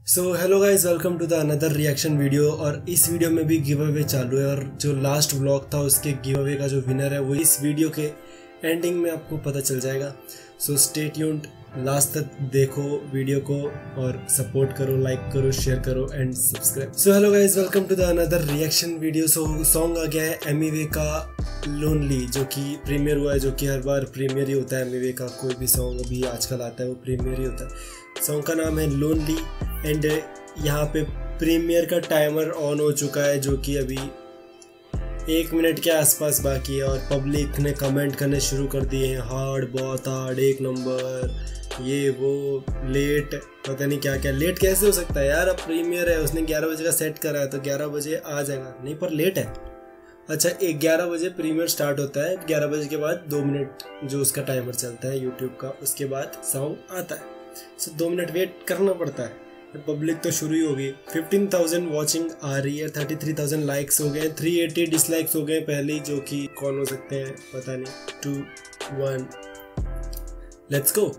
So hello guys, welcome to the another reaction video. और इस video में भी गिव अवे चालू है और जो लास्ट व्लॉग था उसके गिव अवे का जो विनर है वो इस वीडियो के एंडिंग में आपको पता चल जाएगा। सो स्टे ट्यून्ड, लास्ट तक देखो वीडियो को और सपोर्ट करो, लाइक करो, शेयर करो and subscribe. So hello guys, welcome to the another reaction video. So song आ गया है एमिवे का लोनली, जो कि प्रीमियर हुआ है, जो कि हर बार प्रीमियर ही होता है। एमिवे का कोई भी सॉन्ग अभी आजकल आता है वो प्रीमियर ही होता है। सॉन्ग का नाम है लोनली एंड यहाँ पे प्रीमियर का टाइमर ऑन हो चुका है, जो कि अभी 1 मिनट के आसपास बाकी है। और पब्लिक ने कमेंट करने शुरू कर दिए हैं, हार्ड, बहुत हार्ड, 1 नंबर, ये वो, लेट, पता नहीं क्या क्या। लेट कैसे हो सकता है यार, अब प्रीमियर है, उसने 11 बजे का सेट करा है तो 11 बजे आ जाएगा। नहीं पर लेट है। अच्छा, 11 बजे प्रीमियर स्टार्ट होता है, 11 बजे के बाद 2 मिनट जो उसका टाइमर चलता है यूट्यूब का, उसके बाद सॉन्ग आता है। सो 2 मिनट वेट करना पड़ता है। पब्लिक तो शुरू ही होगी। 15,000 वॉचिंग आ रही है, 33,000 लाइक्स हो गए, 380 डिसलाइक्स हो गए पहले, जो कि कौन हो सकते हैं पता नहीं। 2 1 let's go.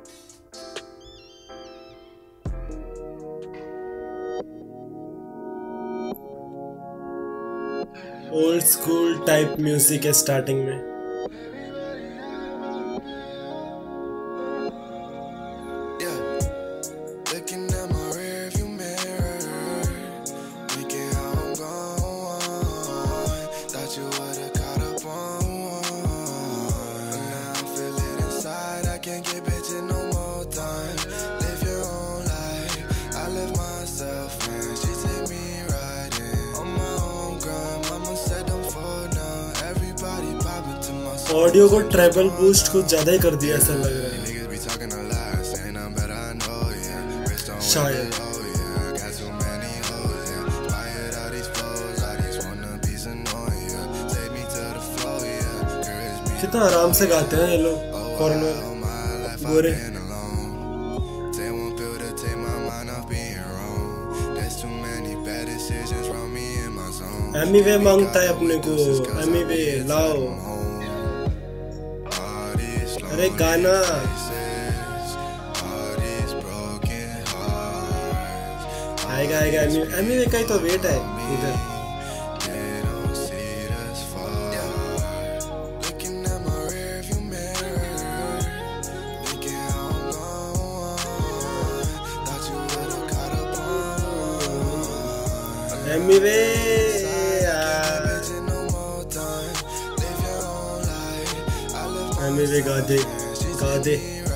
Old school type music है स्टार्टिंग में। ऑडियो को ट्रेबल बूस्ट कुछ ज्यादा ही कर दिया ऐसा लग रहा है शायद। कितना आराम से गाते हैं ये लोग, फॉरेनर गोरे। एमिवे मांगता है अपने को, एमिवे लाओ। अरे गाना आएगा आएगा। एमिवे का ही तो वेट है इधर। एमिवे एमिवे गा दे गा दे।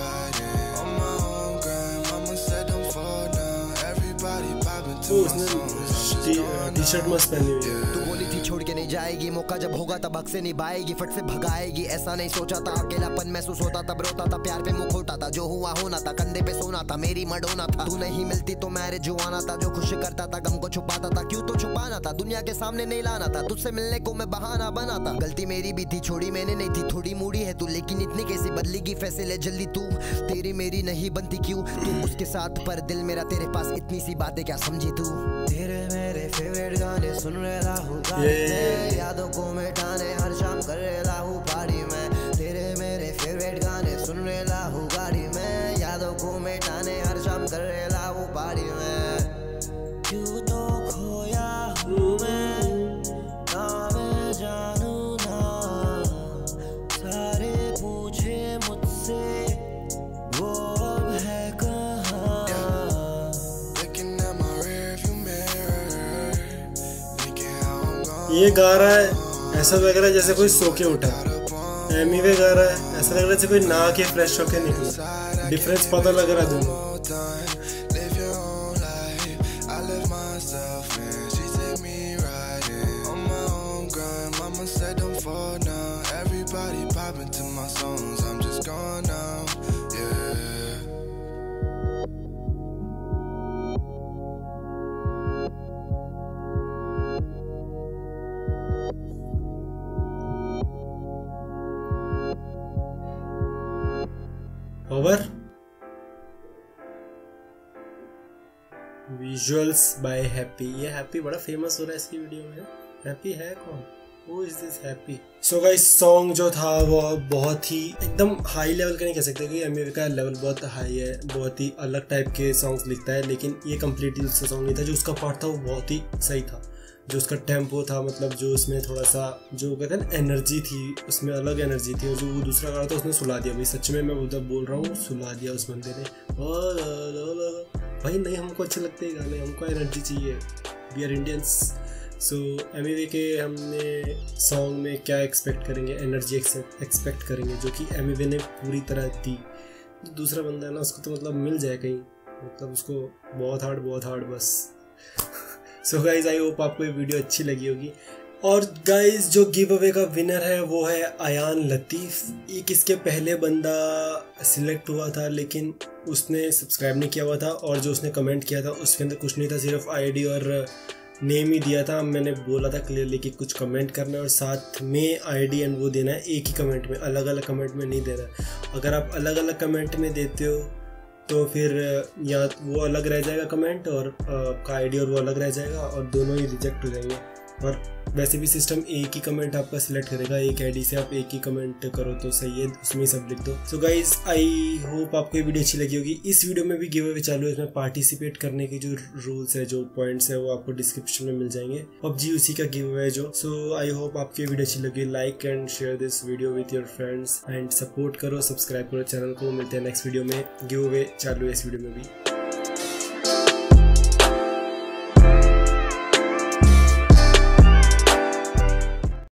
टी शर्ट मस्त पहनी हुई है। तू बोली थी छोड़ के नहीं जाएगी, मौका जब होगा तब हक से निभाएगी, फट से भगाएगी। ऐसा नहीं सोचा था, अकेलापन महसूस होता तब रोता था, प्यार पे मुंह खोटा था, जो हुआ होना था, कंधे पे सोना था, मेरी मडोना था। तू नहीं मिलती तो मैरिज जुआना था, जो खुश करता था गम को छुपाता था, क्यों तो छुपाना था, दुनिया के सामने नहीं लाना था, तुझसे मिलने को मैं बहाना बना था। गलती मेरी भी थी, छोड़ी मैंने नहीं थी, थोड़ी मूडी है तू, लेकिन इतनी कैसी बदलेगी फैसले जल्दी तू। तेरी मेरी नहीं बनती क्यों तू उसके साथ, पर दिल मेरा तेरे पास, इतनी सी बातें क्या समझी तू। तेरे मेरे फेवरेट गाने सुन रहा हूँ, यादों को मिटाने हर शाम कर रहा हूँ पार्टी में। तेरे मेरे फेवरेट गाने सुन रहा हूँ गाड़ी में, यादों को मिटाने हर शाम कर रहा हूँ पार्टी में। क्यों तो खोया हूँ मैं, ना मैं जानू ना, सारे पूछे मुझसे वो अब है कहाँ। ये गा रहा है ऐसा लग रहा है जैसे कोई सो के उठा। एमिवे गा रहा है ऐसा लग रहा है जैसे कोई नहा के फ्रेश होके निकला। डिफरेंस पता लग रहा है दोनों। Over visuals by Happy. ये हैप्पी बड़ा फेमस हो रहा है इसकी वीडियो में। हैप्पी है कौन? Who is this happy? So guys, song जो था वो बहुत ही एकदम हाई लेवल का नहीं कह सकते क्योंकि एमिवे का लेवल बहुत हाई है, बहुत ही अलग टाइप के सॉन्ग्स लिखता है, लेकिन ये कम्प्लीटली उसका सॉन्ग नहीं था। जो उसका पार्ट था वो बहुत ही सही था, जो उसका टेम्पो था, मतलब जो उसमें थोड़ा सा जो कहते हैं एनर्जी थी, उसमें अलग एनर्जी थी। और जो वो दूसरा गाना था उसने सुला दिया भाई, सच में मैं उधर बोल रहा हूँ, सुला दिया उस बंदे ने। भाई नहीं, हमको अच्छे लगते हैं गाने, हमको एनर्जी चाहिए, we are Indians. So Emiway के हमने सॉन्ग में क्या एक्सपेक्ट करेंगे, एनर्जी एक्सपेक्ट करेंगे जो कि एमिवे ने पूरी तरह दी। दूसरा बंदा है ना, उसको तो मतलब मिल जाए कहीं, मतलब उसको बहुत हार्ड बस। सो गाइज, आई होप आपको ये वीडियो अच्छी लगी होगी। और गाइज, जो गिव अवे का विनर है वो है अयान लतीफ़। एक इसके पहले बंदा सिलेक्ट हुआ था लेकिन उसने सब्सक्राइब नहीं किया हुआ था, और जो उसने कमेंट किया था उसके अंदर कुछ नहीं था, सिर्फ आईडी और नेम ही दिया था। मैंने बोला था क्लियरली कि कुछ कमेंट करना है और साथ में आईडी एंड वो देना है, एक ही कमेंट में, अलग अलग कमेंट में नहीं देना है। अगर आप अलग अलग कमेंट में देते हो तो फिर या वो अलग रह जाएगा कमेंट और आपका आईडी और वो अलग रह जाएगा और दोनों ही रिजेक्ट हो जाएंगे। और वैसे भी सिस्टम एक ही कमेंट आपका सिलेक्ट करेगा, एक आईडी से आप एक ही कमेंट करो तो सही है, उसमें ही सब लिख दो। सो गाइज, आई होप आपको ये वीडियो अच्छी लगी होगी। इस वीडियो में भी गिव अवे चालू है, इसमें पार्टिसिपेट करने के जो रूल्स है, जो पॉइंट्स है, वो आपको डिस्क्रिप्शन में मिल जाएंगे। PUBG उसी का गिव अवे है जो। सो आई होप आपकी वीडियो अच्छी लगी। Like and share this video with your friends and support करो, सब्सक्राइब करो चैनल को। मिलते हैं नेक्स्ट वीडियो में। गिव अवे चालू है इस वीडियो में भी।